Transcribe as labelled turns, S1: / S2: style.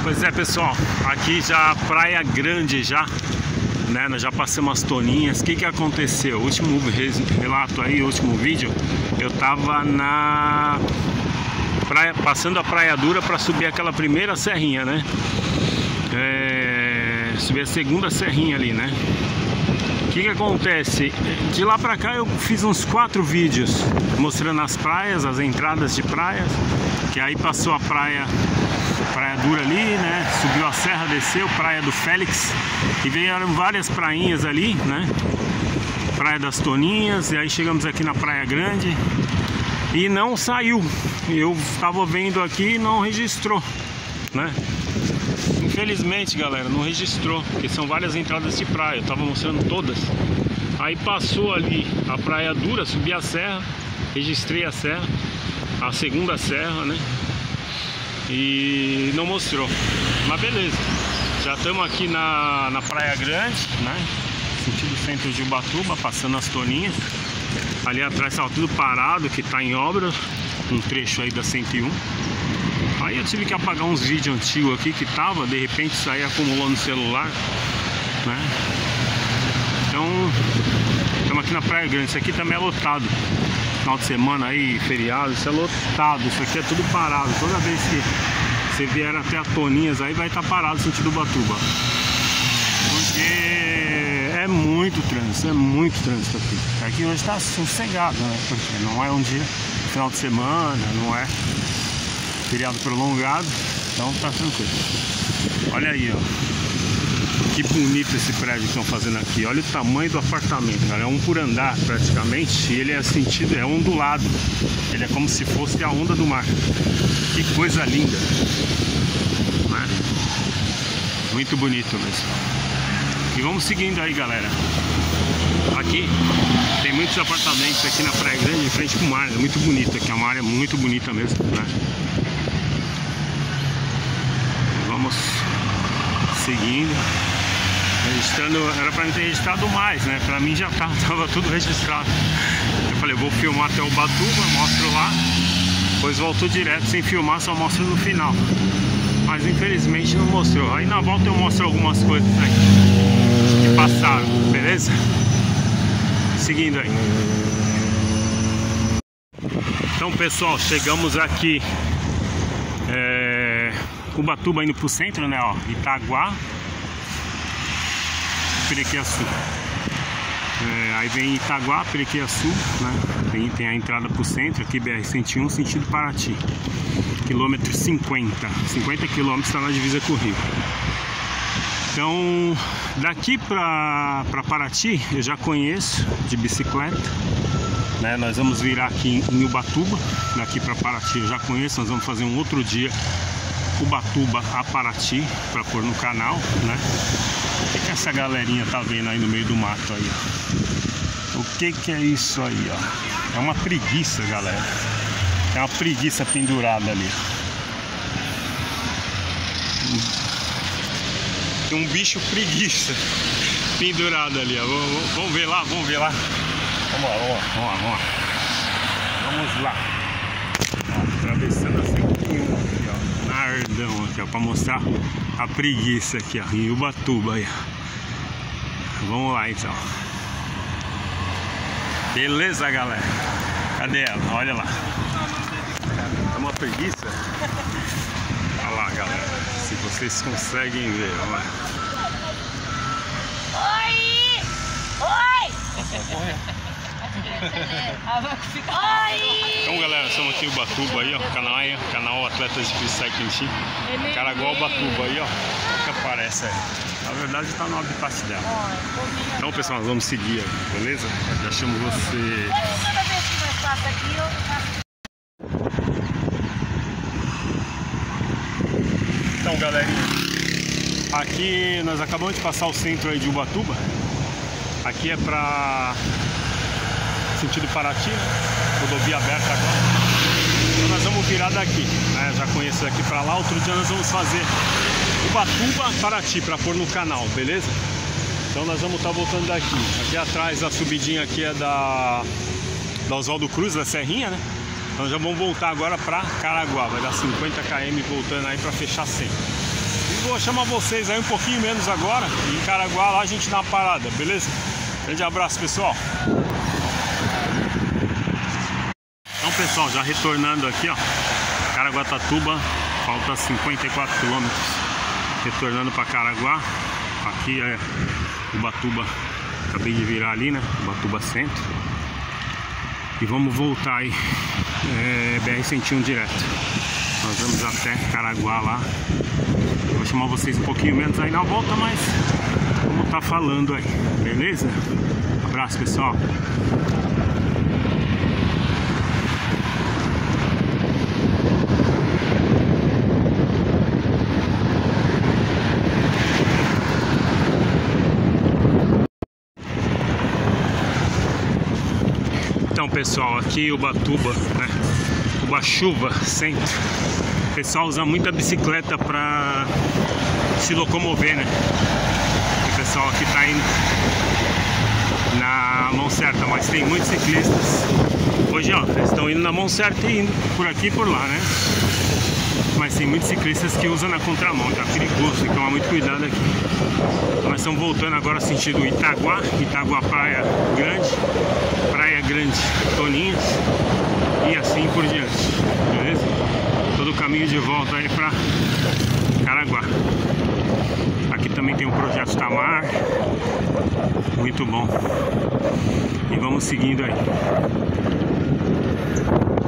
S1: Pois é, pessoal, aqui já Praia Grande já, né? Nós já passamos as toninhas. O que aconteceu? O último relato aí, o último vídeo, eu tava na praia, passando a Praia Dura para subir aquela primeira serrinha, né? Subir a segunda serrinha ali, né? O que acontece? De lá pra cá eu fiz uns 4 vídeos mostrando as praias, as entradas de praias. Que aí passou a Praia Dura ali, né? Subiu a serra, desceu, Praia do Félix. E vieram várias prainhas ali, né? Praia das Toninhas. E aí chegamos aqui na Praia Grande. E não saiu. Eu estava vendo aqui e não registrou, né? Infelizmente, galera, não registrou, porque são várias entradas de praia. Eu tava mostrando todas. Aí passou ali a Praia Dura, subi a serra, registrei a serra, a segunda serra, né? E não mostrou. Mas beleza. Já estamos aqui na Praia Grande, né? Sentido centro de Ubatuba, passando as Toninhas. Ali atrás estava tudo parado, que está em obra. Um trecho aí da 101. Aí eu tive que apagar uns vídeos antigos aqui que tava, de repente isso aí acumulou no celular, né? Então, estamos aqui na Praia Grande. Isso aqui também é lotado. Final de semana aí, feriado, isso é lotado. Isso aqui é tudo parado. Toda vez que você vier até a Toninhas aí vai estar parado sentido Ubatuba. Porque é muito trânsito aqui. Aqui hoje está sossegado, né? Porque não é um dia, final de semana, não é feriado prolongado, então tá tranquilo. Olha aí, ó, que bonito esse prédio que estão fazendo aqui. Olha o tamanho do apartamento, cara. É um por andar praticamente. E ele é sentido, é ondulado. Ele é como se fosse a onda do mar. Que coisa linda, né? Muito bonito mesmo. E vamos seguindo aí, galera. Aqui tem muitos apartamentos aqui na Praia Grande, em frente com o mar. É muito bonito aqui, é uma área muito bonita mesmo, né? Vamos seguindo, registrando. Era pra mim ter registrado mais, né? Pra mim já tava tudo registrado. Eu falei, vou filmar até Ubatuba, mostro lá, depois volto direto sem filmar, só mostro no final. Mas infelizmente não mostrou. Aí na volta eu mostro algumas coisas aí que passaram, beleza? Seguindo aí. Então, pessoal, chegamos aqui Ubatuba indo pro centro, né, ó, Itaguá, Perequiaçu. Aí vem Itaguá, Perequiaçu, né, tem a entrada pro centro, aqui BR-101, sentido Paraty, quilômetro 50 quilômetros, está na divisa com o Rio. Então, daqui pra Paraty, eu já conheço de bicicleta, né, nós vamos virar aqui em Ubatuba, daqui pra Paraty eu já conheço, nós vamos fazer um outro dia Ubatuba a Paraty para pôr no canal, né? O que essa galerinha tá vendo aí no meio do mato aí, ó? O que é isso aí, ó? É uma preguiça, galera. É uma preguiça pendurada ali. Tem um bicho preguiça pendurado ali, ó. Vamos ver lá, vamos ver lá. Vamos lá. Vamos lá. Ó, atravessando a 101 aqui, ó. Nardão aqui, ó, pra mostrar a preguiça aqui, ó, em Ubatuba aí, ó. Vamos lá então. Beleza, galera? Cadê ela? Olha lá. É uma preguiça? Olha lá, galera. Se vocês conseguem ver, olha lá.
S2: Oi!
S1: Então, galera, estamos aqui em Ubatuba aí, ó, canal Atletas de Freestyle Team, Caraguá, Ubatuba aí, ó, o que aparece aí. Na verdade está no habitat dela. Então, pessoal, nós vamos seguir aí, beleza? Já chamo você.
S2: Toda vez que nós passamos aqui,
S1: Então, galerinha, aqui nós acabamos de passar o centro aí de Ubatuba. Aqui é pra sentido Paraty, né? Rodovia aberta agora. Então nós vamos virar daqui, né? Já conheço daqui pra lá. Outro dia nós vamos fazer Ubatuba, Paraty, pra pôr no canal, beleza? Então nós vamos estar voltando daqui. Aqui atrás a subidinha aqui é da Oswaldo Cruz, da Serrinha, né? Então já vamos voltar agora pra Caraguá. Vai dar 50 km voltando aí pra fechar 100. E vou chamar vocês aí um pouquinho menos agora. E em Caraguá lá a gente dá uma parada, beleza? Grande abraço, pessoal. Então, pessoal, já retornando aqui, ó, Caraguatatuba, falta 54 quilômetros. Retornando para Caraguá. Aqui é Ubatuba. Acabei de virar ali, né? Ubatuba Centro. E vamos voltar aí, BR-101 direto. Nós vamos até Caraguá lá. Eu vou chamar vocês um pouquinho menos aí na volta, mas vamos estar falando aí, beleza? Abraço, pessoal. Então, pessoal, aqui Ubatuba, né? Ubatuba Centro. O pessoal usa muita bicicleta para se locomover, né? O pessoal aqui tá indo na mão certa, mas tem muitos ciclistas. Hoje, ó, eles estão indo na mão certa e indo por aqui e por lá, né? Mas tem muitos ciclistas que usam na contramão, tá perigoso, tem que tomar muito cuidado aqui. Nós estamos voltando agora sentido Itaguá, Praia Grande, Toninhas e assim por diante, beleza? Todo o caminho de volta aí para Caraguá. Aqui também tem o Projeto Tamar, muito bom. E vamos seguindo aí.